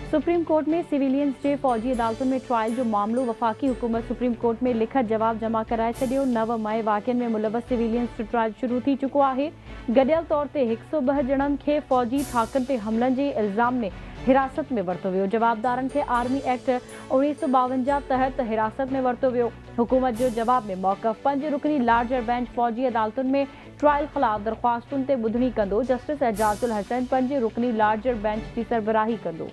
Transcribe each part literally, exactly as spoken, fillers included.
Supreme court में civilians जे फौजी अदालतुनि में ट्रायल जो मामलो वफ़ाक़ी हुकूमत सुप्रीम कोर्ट में लिखत जवाब जमा कराए छॾियो। नव मई वाक़िअनि में मुलवस सिविलियंस जो ट्रायल शुरू थी चुको आहे। गॾियल तौर ते हिकु सौ ॿ ॼणनि खे फौजी थाकनि ते हमलनि जे इल्ज़ाम में हिरासत में वरितो वियो। जवाबदारनि खे आर्मी एक्ट उणिवीह सौ ॿावंजाह तहत हिरासत में वरितो वियो। हुकूमत जो जवाब में मौक़िफ़ पंज रुकनी लार्जर बेंच फौजी अदालतुनि में ट्रायल ख़िलाफ़ दरख़्वास्तुनि ते ॿुधणी कंदो। जस्टिस एजाजुल हसन पंज रुकनी लार्जर बेंच जी सरबराही कंदो।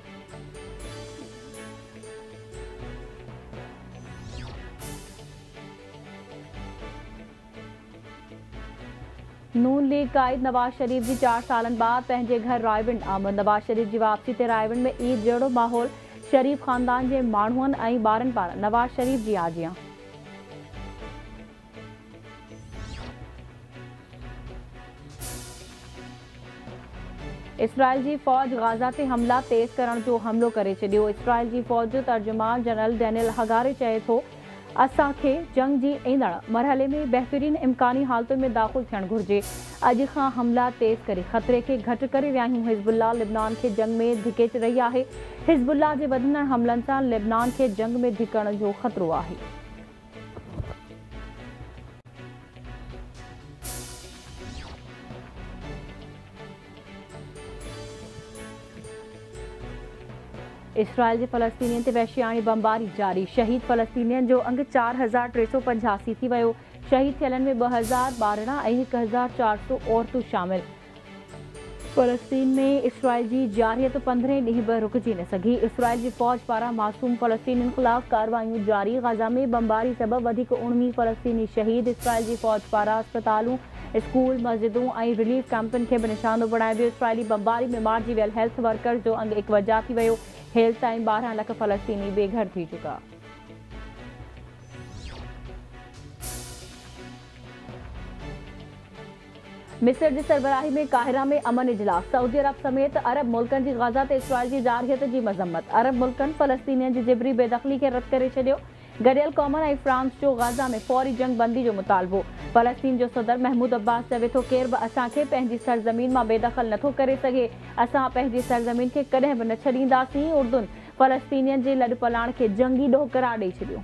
नून लीग कायद नवाज शरीफ जी चार सालन बाद पंहिंजे घर रायविंड आमद। नवाज शरीफ जी वापसी ते रायविंड में ईद जहिड़ो माहौल। शरीफ ख़ानदान जे माण्हुनि ऐं ॿारनि पारां नवाज शरीफ जी आजियां। इसराइल जी फ़ौज गाज़ा ते हमला तेज़ करण जो हमलो करे छॾियो। इसराइल जी फ़ौज जो तर्जुमान जनरल डेनियल हगारे चए थो, असांखे जंग जी ईंदड़ मरहले में बहितरीन इम्कानी हालतुनि में दाख़िल थियणु घुरिजे। अॼु खां हमला तेज़ करे ख़तरे खे घटि करे विया आहियूं। हिज़्बुल्लाह लिबनान खे जंग में धिके रही आहे। हिज़्बुल्लाह जे वधंदड़ हमलनि सां लिबनान खे जंग में धिकण जो ख़तरो आहे। इसराइल जे फ़लस्तीनियुनि ते वहशियाणी बमबारी जारी। शहीद फ़लस्तीनियुनि जो अंग चार हज़ार टे सौ पंजासी थी वियो। शहीद थियलनि में ॿ हज़ार ॿारहं ऐं हिकु हज़ार चारि सौ औरतूं शामिल। फ़लस्तीन में इसराइल जी जारियत पंद्रहें ॾींहुं बि रुकिजी न सघी। इसराइल जी फ़ौज पारां मासूम फ़लस्तीनियुनि ख़िलाफ़ कार्रवायूं जारी। ग़ज़ा में बमबारी सबबि वधीक उणिवीह फ़लस्तीनी शहीद। इसराइल जी फ़ौज पारां अस्पतालूं, स्कूल, मस्जिदूं ऐं रिलीफ कैंपनि खे बि निशानो बणायो वियो। इसराइली बमबारी में मारिजी वियल हेल्थ वर्कर्स जो अंग इकवंजाह थी वियो। हेल्थ ताईं ॿारहं लख फ़लस्तीनी बेघर थी चुका। मिस्र जी सरबराही में काहिरा में अमन इजलास। सऊदी अरब समेत अरब मुल्कनि जी ग़ज़ा ते इसराइल जी जारहियत जी मज़म्मत। अरब मुल्कनि फ़लस्तीनियुनि जी जिबरी बेदख़ली खे रद्द करे छॾियो। गॾियल क़ौमनि ऐं फ्रांस जो ग़ज़ा में फ़ौरी जंग बंदी जो मुतालबो। फ़लस्तीन जो सदर महमूद अब्बास चवे थो, केर बि असांखे पंहिंजी सरज़मीन मां बेदख़ल नथो करे सघे। असां पंहिंजी सरज़मीन खे कॾहिं बि न छॾींदासीं। उर्दुन फ़लस्तीनियुनि जे लॾ पलाण खे जंगी ॾोह करार ॾेई छॾियो।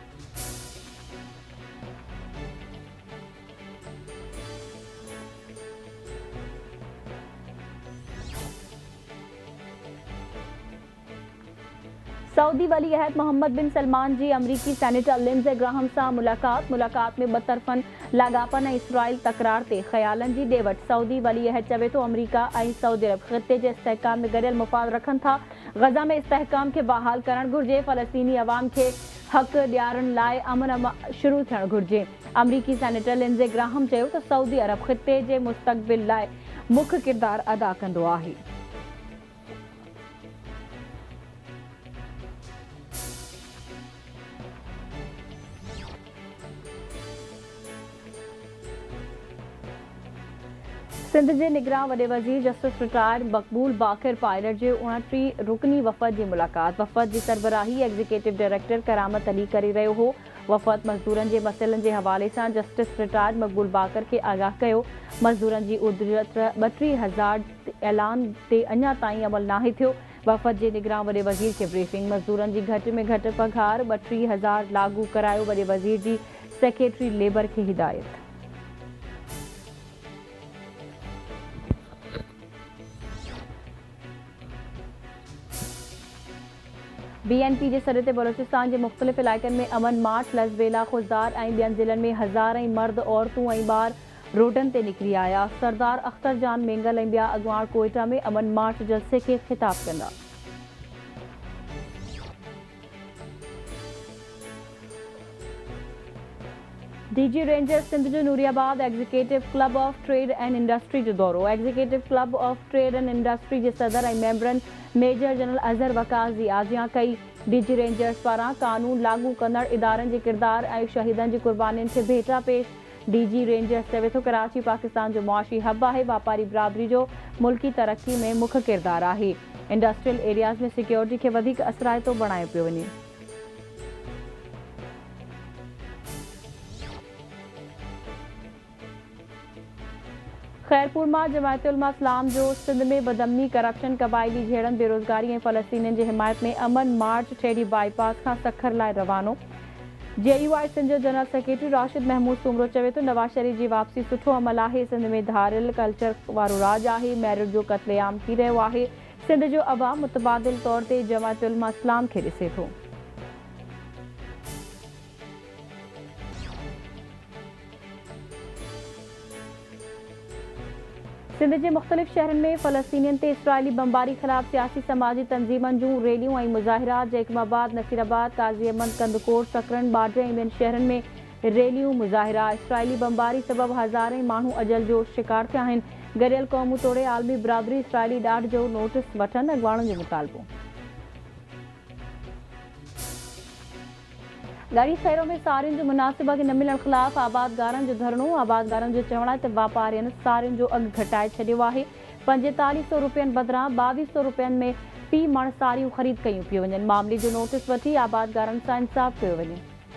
सऊदी वली अहद मोहम्मद बिन सलमान जी अमरीकी सेनेटर लिंडसे ग्राहम सां मुलाक़ात। मुलाक़ात में ॿ तरफ़नि लाॻापनि ऐं इसराइल तकरार ते ख़्यालनि जी ॾे वठि। सऊदी वली अहद चवे थो, अमरीका ऐं सऊदी अरब ख़िते जे इस्तेहकाम में गॾियल मुफ़ाद रखनि था। ग़ज़ा में इस्तेहकाम खे बहाल करणु घुरिजे। फ़लस्तीनी अवाम खे हक़ ॾियारण लाइ अमन शुरू थियणु घुरिजे। अमरीकी सेनेटर लिंडसे ग्राहम चयो त सऊदी अरब ख़िते जे मुस्तक़बिल लाइ मुख्य किरदारु अदा कंदो आहे। सिंध जे निगरान वॾे वज़ीर justice retired Maqbool Baqir pilot जे उणटीह रुकनी वफ़द जी मुलाक़ात। वफ़द जी सरबराही एग्ज़ीक्यूटिव डायरेक्टर करामत अली करे रहियो हो। वफ़द मज़दूरनि जे मसइलनि जे हवाले सां जस्टिस रिटायर्ड मक़बूल बाक़िर खे आगाह कयो। मज़दूरनि जी उजरत ॿटीह हज़ार ऐलान ते अञा ताईं अमल नाहे थियो। वफ़द जे निगरान वॾे वज़ीर खे ब्रीफिंग। मज़दूरनि जी घटि में घटि पघार ॿटीह हज़ार लागू करायो। वॾे वज़ीर जी सेक्रेटरी लेबर खे हिदायत। बी एन पी जे सॾ ते बलोचिस्तान जे मुख़्तलिफ़ इलाइक़नि में अमन मार्च लज़बेला खुज़दार ऐं ॿियनि ज़िलनि में हज़ार ऐं मर्द, औरतूं ऐं ॿार रोडनि ते निकिरी आया। सरदार अख्तर जान मेंगल ऐं ॿिया अॻुवाण कोयटा में अमन मार्च जलसे खे ख़िताब कंदा। डीजी रेंजर्स सिंध जो Nooriabad executive club of trade and industry जो दौरो। Executive club of trade and industry जे सदर ऐं मेंबरनि मेजर जनरल अज़हर वकास जी आजियां कई। डीजी रेंजर्स पारां कानून लागू कंदड़ इदारनि जे किरदार ऐं शहीदनि जी कुर्बानीनि खे भेटा पेश। डीजी रेंजर्स चवे थो, कराची पाकिस्तान जो मुआशी हब आहे। वापारी बिरादरी जो मुल्की तरक्की में मुख्य किरदार आहे। इंडस्ट्रियल एरियाज़ में सिक्योरिटी खे वधीक असराइतो बणायो पियो वञे। खैरपुर में जमायत उलमा इस्लाम जो सिंध में बदमनी करप्शन कबायली झेड़न बेरोज़गारी और फ़लस्तीनियन की हिमायत में अमन मार्च ठेडी बाईपास का सखर लाइ रवानो। जे यू आई सिंध जो जनरल सेक्रेटरी राशिद महमूद सुमरो चवे तो नवाज शरीफ की वापसी सुठो अमल है। सिंध में धारियल कल्चर वारो राज है। मैरिट जो कत्लेआम थी रो है। सिंध जो अवाम मुतबादिल तौर पर जमायत उलमा इस्लाम के ॾिसे थो। सिंध के मुख्तलिफ शहरन में फ़लस्तीनियन ते इसराइली बमबारी खिलाफ सियासी समाजी तंजीमन जूं रैलियों और मुज़ाहिरात जैकमाबाद, नसीराबाद, काज़ीअमद, कंदकोट, सकरन, बाड्रे और ॿियनि शहरन में रैलियों मुज़ाहिरा। इसराइली बमबारी सबब हज़ारे मानू अजल जो शिकार थिया आहिनि। गॾियल क़ौमूं तोड़े आलमी बिरादरी इसराइली ॾाढ जो नोटिस वठनि अॻवाणनि जो मुतालबो। ॻाढ़ी शहरों में सारियुनि जो मुनासिबा के न मिलण खिलाफ आबादगारनि जो धरणो। आबादगारनि जो चवण आहे त वापारियनि सारियुनि जो अघु घटाए छॾियो आहे। पंजेतालीह सौ रुपयनि बदिरां ॿावीह सौ रुपयनि में फी मण सारियूं ख़रीद कयूं पियूं वञनि। मामले जो नोटिस वठी आबादगारनि सां इंसाफ़ कयो वञे।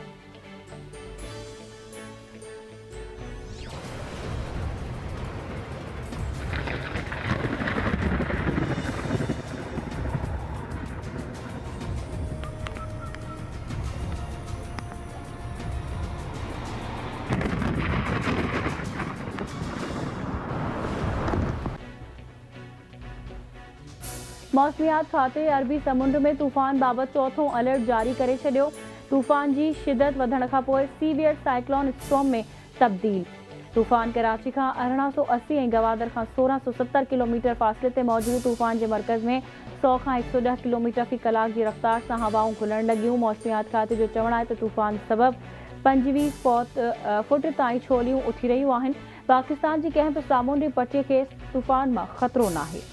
मौसमियात खाते अरबी समुंड में तूफ़ान बाबत चौथों अलर्ट जारी करे छॾियो। तूफ़ान की शिदत वधण खां पोइ सीवियर साइक्लोन स्टॉर्म में तब्दील। तूफ़ान कराची का अरिड़हं सौ असी और गवादर का सोरहं सौ सत्तर किलोमीटर फासले से मौजूद तूफ़ान के मरकज़ में सौ का एक सौ दस किलोमीटर फी कलाक की रफ्तार से हवाऊं खुलण लगियूं। मौसमियात खाते जो चवण है तूफ़ान सबब पंजवीह फुट ताईं छोलियूं उठी रहियूं आहिनि। पाकिस्तान की कंहिं बि सामूंडी पट्टीअ के तूफ़ान में ख़तरो न है।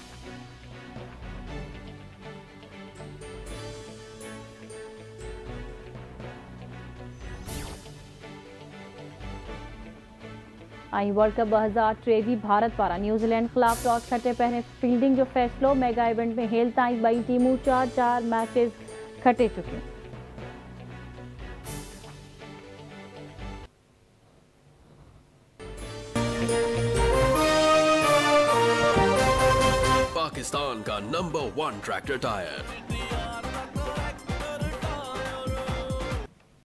आई वर्ल्ड कप ॿ हज़ार टेवीह भारत पारा न्यूज़ीलैंड खिलाफ टॉस खटे पहिरें फील्डिंग जो फ़ैसिलो। मेगा इवेंट में हेल ताईं ॿई टीमूं चार चार मैचेस खटे चुकियूं। पाकिस्तान का नंबर वन ट्रैक्टर टायर